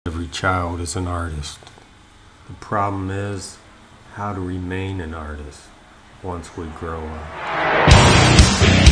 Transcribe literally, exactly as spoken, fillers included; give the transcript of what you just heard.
Every child is an artist. The problem is how to remain an artist once we grow up.